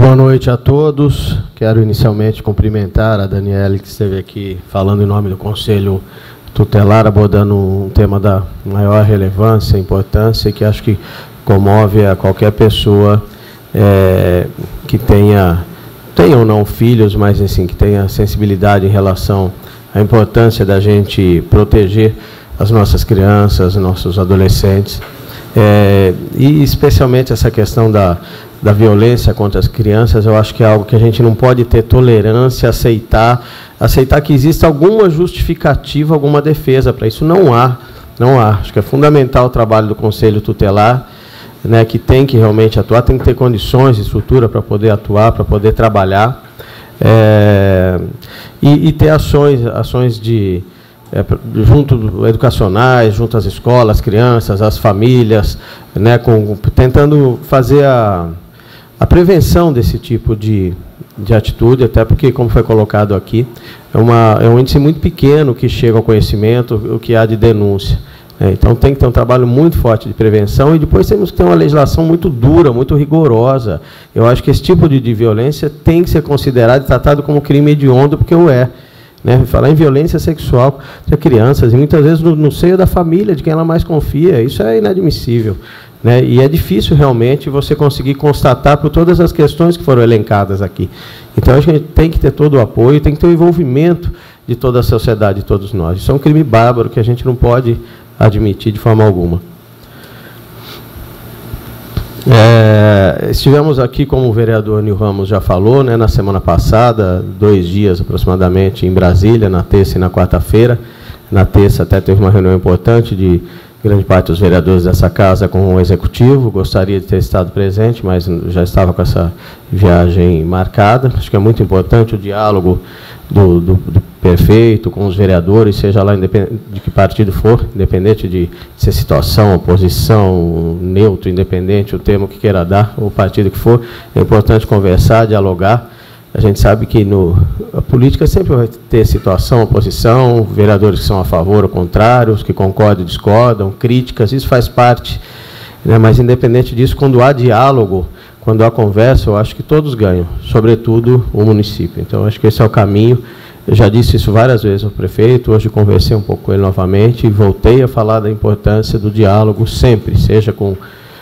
Boa noite a todos. Quero inicialmente cumprimentar a Daniele, que esteve aqui falando em nome do Conselho Tutelar, abordando um tema da maior relevância e importância, que acho que comove a qualquer pessoa que tenha ou não filhos, mas assim, que tenha sensibilidade em relação à importância da gente proteger as nossas crianças, nossos adolescentes, e especialmente essa questão da violência contra as crianças. Eu acho que é algo que a gente não pode ter tolerância, aceitar que exista alguma justificativa, alguma defesa para isso. Não há. Acho que é fundamental o trabalho do Conselho Tutelar, né, que tem que realmente atuar, tem que ter condições, estrutura para poder atuar, para poder trabalhar, e ter ações de junto educacionais, junto às escolas, crianças, às famílias, né, tentando fazer a prevenção desse tipo de atitude, até porque, como foi colocado aqui, é um índice muito pequeno que chega ao conhecimento, o que há de denúncia. Então, tem que ter um trabalho muito forte de prevenção, e depois temos que ter uma legislação muito dura, muito rigorosa. Eu acho que esse tipo de violência tem que ser considerado e tratado como crime hediondo, porque o é. Né? Falar em violência sexual contra crianças, e muitas vezes no seio da família, de quem ela mais confia, isso é inadmissível. Né? E é difícil realmente você conseguir constatar por todas as questões que foram elencadas aqui. Então, acho que a gente tem que ter todo o apoio, tem que ter o envolvimento de toda a sociedade, de todos nós. Isso é um crime bárbaro que a gente não pode admitir de forma alguma. Estivemos aqui, como o vereador Nil Ramos já falou, né, na semana passada, 2 dias aproximadamente, em Brasília, na terça e na quarta-feira. Na terça até teve uma reunião importante de grande parte dos vereadores dessa casa com o Executivo. Gostaria de ter estado presente, mas já estava com essa viagem marcada. Acho que é muito importante o diálogo do prefeito com os vereadores, seja lá de que partido for, independente de ser situação, oposição, neutro, independente, o termo que queira dar, o partido que for. É importante conversar, dialogar. A gente sabe que a política sempre vai ter situação, oposição, vereadores que são a favor ou contrário, os que concordam e discordam, críticas, isso faz parte. Né? Mas, independente disso, quando há diálogo, quando há conversa, eu acho que todos ganham, sobretudo o município. Então, acho que esse é o caminho. Eu já disse isso várias vezes ao prefeito, hoje conversei um pouco com ele novamente e voltei a falar da importância do diálogo sempre, seja com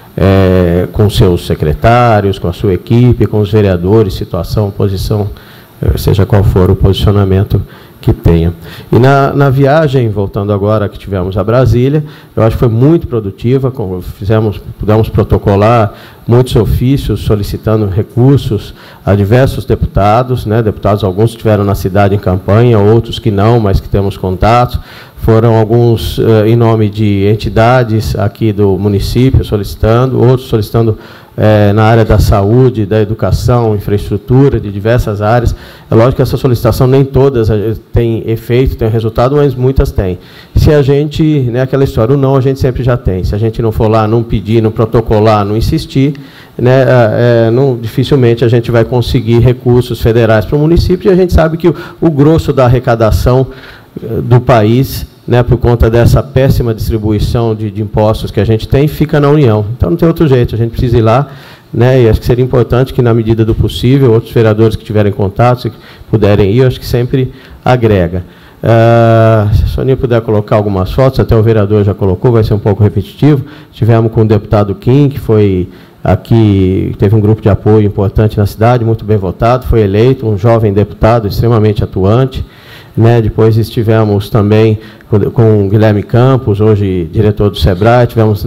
seus secretários, com a sua equipe, com os vereadores, situação, posição, seja qual for o posicionamento que tenha. E na viagem, voltando agora, que tivemos a Brasília, eu acho que foi muito produtiva, pudemos protocolar muitos ofícios solicitando recursos a diversos deputados, né, deputados, alguns estiveram na cidade em campanha, outros que não, mas que temos contatos. Foram alguns em nome de entidades aqui do município solicitando, outros solicitando na área da saúde, da educação, infraestrutura, de diversas áreas. É lógico que essa solicitação nem todas têm efeito, têm resultado, mas muitas têm. Se a gente, né, aquela história, o não a gente sempre já tem. Se a gente não for lá, não pedir, não protocolar, não insistir, né, dificilmente a gente vai conseguir recursos federais para o município, e a gente sabe que o grosso da arrecadação do país, né, por conta dessa péssima distribuição de impostos que a gente tem, fica na União. Então, não tem outro jeito, a gente precisa ir lá, né, e acho que seria importante que, na medida do possível, outros vereadores que tiverem contato, se puderem ir, acho que sempre agrega. Se a Sonia puder colocar algumas fotos, até o vereador já colocou, vai ser um pouco repetitivo. Tivemos com o deputado Kim, que foi aqui, teve um grupo de apoio importante na cidade, muito bem votado, foi eleito, um jovem deputado extremamente atuante. Né, depois estivemos também com o Guilherme Campos, hoje diretor do SEBRAE, tivemos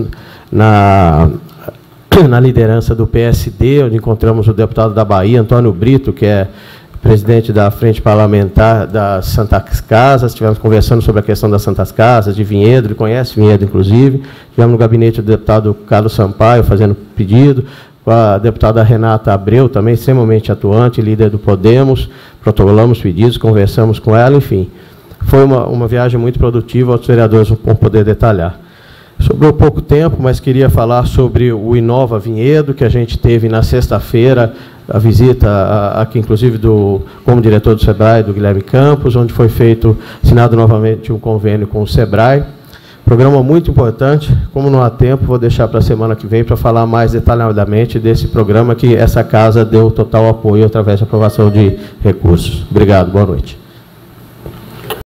na liderança do PSD, onde encontramos o deputado da Bahia, Antônio Brito, que é presidente da Frente Parlamentar das Santas Casas. Estivemos conversando sobre a questão das Santas Casas, de Vinhedo, ele conhece Vinhedo, inclusive. Estivemos no gabinete do deputado Carlos Sampaio, fazendo pedido, com a deputada Renata Abreu, também extremamente atuante, líder do Podemos, protocolamos pedidos, conversamos com ela, enfim. Foi uma viagem muito produtiva, outros vereadores vão poder detalhar. Sobrou pouco tempo, mas queria falar sobre o Inova Vinhedo, que a gente teve na sexta-feira, a visita aqui, inclusive, como diretor do SEBRAE, do Guilherme Campos, onde foi assinado novamente um convênio com o SEBRAE. Programa muito importante. Como não há tempo, vou deixar para a semana que vem para falar mais detalhadamente desse programa que essa casa deu total apoio através da aprovação de recursos. Obrigado, boa noite.